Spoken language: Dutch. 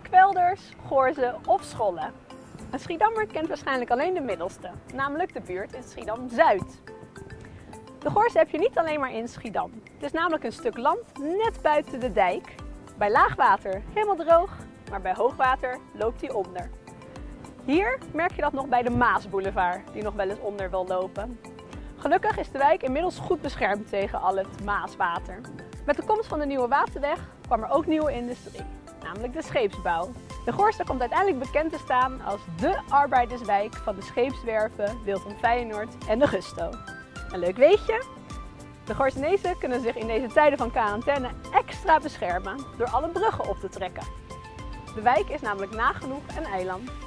Kwelders, Goorzen of Scholle. Een Schiedammer kent waarschijnlijk alleen de middelste, namelijk de buurt in Schiedam-Zuid. De Goorzen heb je niet alleen maar in Schiedam. Het is namelijk een stuk land net buiten de dijk. Bij laagwater helemaal droog, maar bij hoogwater loopt hij onder. Hier merk je dat nog bij de Maasboulevard, die nog wel eens onder wil lopen. Gelukkig is de wijk inmiddels goed beschermd tegen al het Maaswater. Met de komst van de nieuwe waterweg kwam er ook nieuwe industrie, namelijk de scheepsbouw. De Goorzen komt uiteindelijk bekend te staan als dé arbeiderswijk van de scheepswerven Wilton Feyenoord en de Gusto. Een leuk weetje? De Goorzenezen kunnen zich in deze tijden van quarantaine extra beschermen door alle bruggen op te trekken. De wijk is namelijk nagenoeg een eiland.